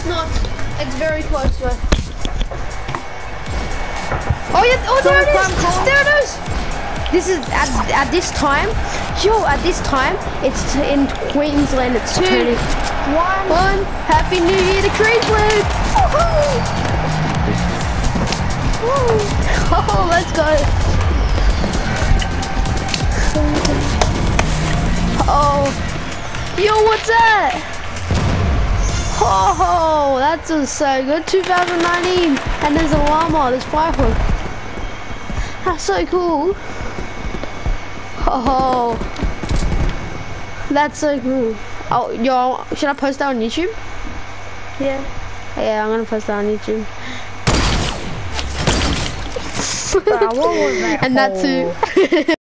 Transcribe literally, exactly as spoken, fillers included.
it's not. It's very close though. Oh yeah, oh there it is, there it is. This is, at, at this time, yo, at this time, it's in Queensland, it's two, turning. One. One, Happy New Year to Queensland. Woohoo! Woo. Oh, let's go. Oh, yo, what's that? Oh, that's so good. two thousand nineteen, and there's a llama, there's five of them. That's so cool. Oh, that's so cool. Oh, yo, should I post that on YouTube? Yeah. Yeah, I'm gonna post that on YouTube. Bro, what was that And that too.